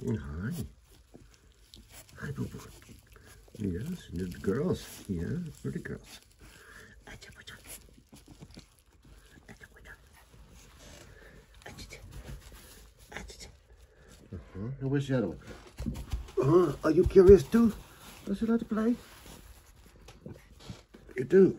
Hi. Hi, Boo Boo. Yes, the girls. Yeah, pretty girls. Where's the other one? Are you curious too? Does you like to play? You do.